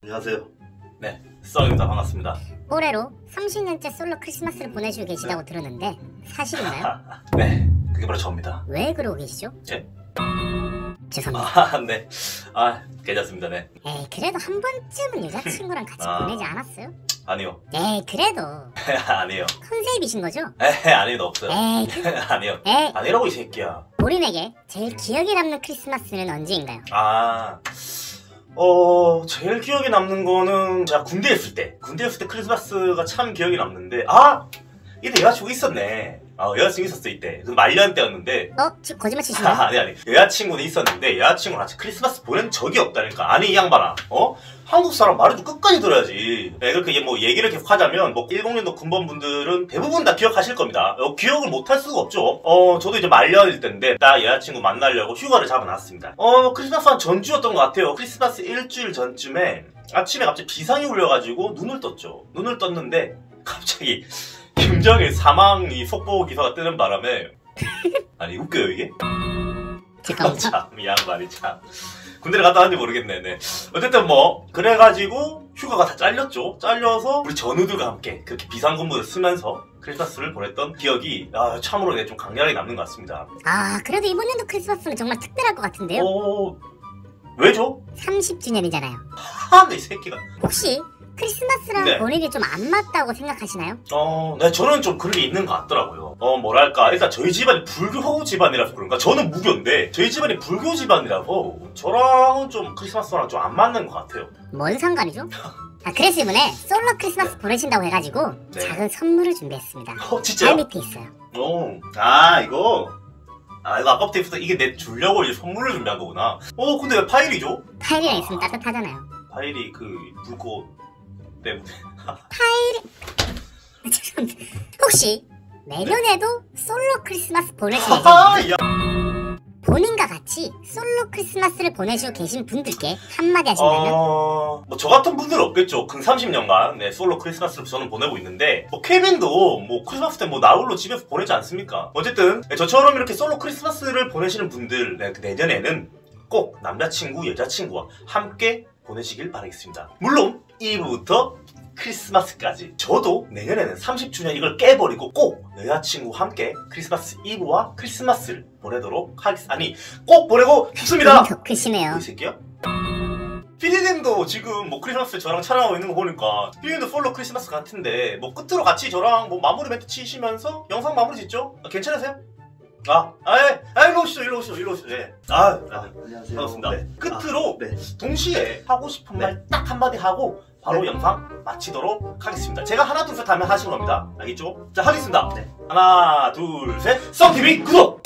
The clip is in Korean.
안녕하세요. 네, 썩입니다. 반갑습니다. 올해로 30년째 솔로 크리스마스를 보내시고 계시다고 들었는데 사실인가요? 네, 그게 바로 저입니다. 왜 그러고 계시죠? 예? 죄송합니다. 네. 괜찮습니다. 네. 에이, 그래도 한 번쯤은 여자친구랑 같이 보내지 않았어요? 아니요. 에이, 그래도 아니요. 컨셉이신 거죠? 아니요, 없어요. 에이, 아니요. 에이, 아니라고 이 새끼야. 본인에게 제일 기억에 남는 크리스마스는 언제인가요? 제일 기억에 남는 거는 제가 군대에 있을 때 크리스마스가 참 기억에 남는데, 이때 여자친구 있었네. 여자친구 있었어, 이때. 그 말년 때였는데. 지금 거짓말 치시나요? 아니. 여자친구는 있었는데, 여자친구랑 같이 크리스마스 보낸 적이 없다니까. 아니, 이 양반아. 한국 사람 말을 좀 끝까지 들어야지. 네, 그렇게 뭐 얘기를 계속 하자면, 10년도 군번분들은 대부분 다 기억하실 겁니다. 기억을 못 할 수가 없죠. 저도 이제 말년일 때인데, 나 여자친구 만나려고 휴가를 잡아놨습니다. 크리스마스 한 전주였던 것 같아요. 크리스마스 일주일 전쯤에, 아침에 갑자기 비상이 울려가지고 눈을 떴죠. 눈을 떴는데, 갑자기, 김정일 사망이 속보 기사가 뜨는 바람에 아니 웃겨요 이게? 참 이 양반이 참 군대를 갔다 왔는지 모르겠네. 네. 어쨌든 뭐 그래가지고 휴가가 다 잘렸죠. 잘려서 우리 전우들과 함께 그렇게 비상근무를 쓰면서 크리스마스를 보냈던 기억이 참으로 좀 강렬하게 남는 것 같습니다. 그래도 이번 연도 크리스마스는 정말 특별할 것 같은데요? 왜죠? 30주년이잖아요. 이 새끼가 혹시 크리스마스랑 보내기 좀 안 맞다고 생각하시나요? 네, 저는 좀 그런 게 있는 것 같더라고요. 뭐랄까, 일단 저희 집안이 불교 집안이라서 그런가? 저는 무교인데, 저희 집안이 불교 집안이라서, 저랑은 좀 크리스마스랑 좀 안 맞는 것 같아요. 뭔 상관이죠? 그래서 이번에 솔로 크리스마스 보내신다고 해가지고, 작은 선물을 준비했습니다. 진짜요? 발 밑에 있어요. 이거 아까부터 이게 내 주려고 이제 선물을 준비한 거구나. 근데 왜 파일이죠? 파일이랑 있으면 따뜻하잖아요. 파일이 불고, 때문에. 죄송합니다. 혹시 내년에도 솔로 크리스마스 보내실 예정이에요? 본인과 같이 솔로 크리스마스를 보내시고 계신 분들께 한마디 하신다면? 저 같은 분들은 없겠죠. 근 30년간 솔로 크리스마스를 저는 보내고 있는데, 케빈도 크리스마스 때 나홀로 집에서 보내지 않습니까? 어쨌든 저처럼 이렇게 솔로 크리스마스를 보내시는 분들 내년에는 꼭 남자친구, 여자친구와 함께 보내시길 바라겠습니다. 물론 2부부터 크리스마스까지 저도 내년에는 30주년 이걸 깨버리고 꼭 여자친구와 함께 크리스마스 이브와 크리스마스를 보내도록 하겠습니다. 꼭 보내고 싶습니다. 크시네요. 이 새끼야? 피디님도 지금 크리스마스 저랑 촬영하고 있는 거 보니까 피디님도 솔로 크리스마스 같은데 끝으로 같이 저랑 마무리 멘트 치시면서 영상 마무리 짓죠? 괜찮으세요? 일로 오시죠. 예. 안녕하세요. 반갑습니다. 끝으로 동시에 하고 싶은 말 딱 한마디 하고 바로 영상 마치도록 하겠습니다. 제가 하나 둘 셋 하면 하시는 겁니다. 알겠죠? 자, 하겠습니다. 하나 둘 셋, 썩TV 구독!